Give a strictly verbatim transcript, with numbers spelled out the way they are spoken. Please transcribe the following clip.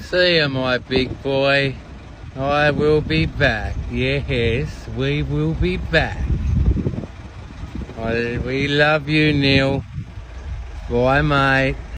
See you, my big boy. I will be back. Yes, we will be back. I, we love you, Neil. Bye, mate.